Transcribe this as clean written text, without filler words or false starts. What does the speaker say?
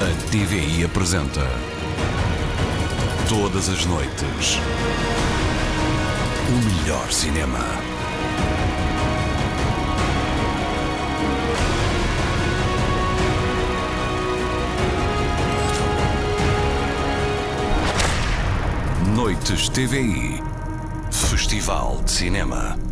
A TVI apresenta todas as noites o melhor cinema. Noites TVI, Festival de Cinema.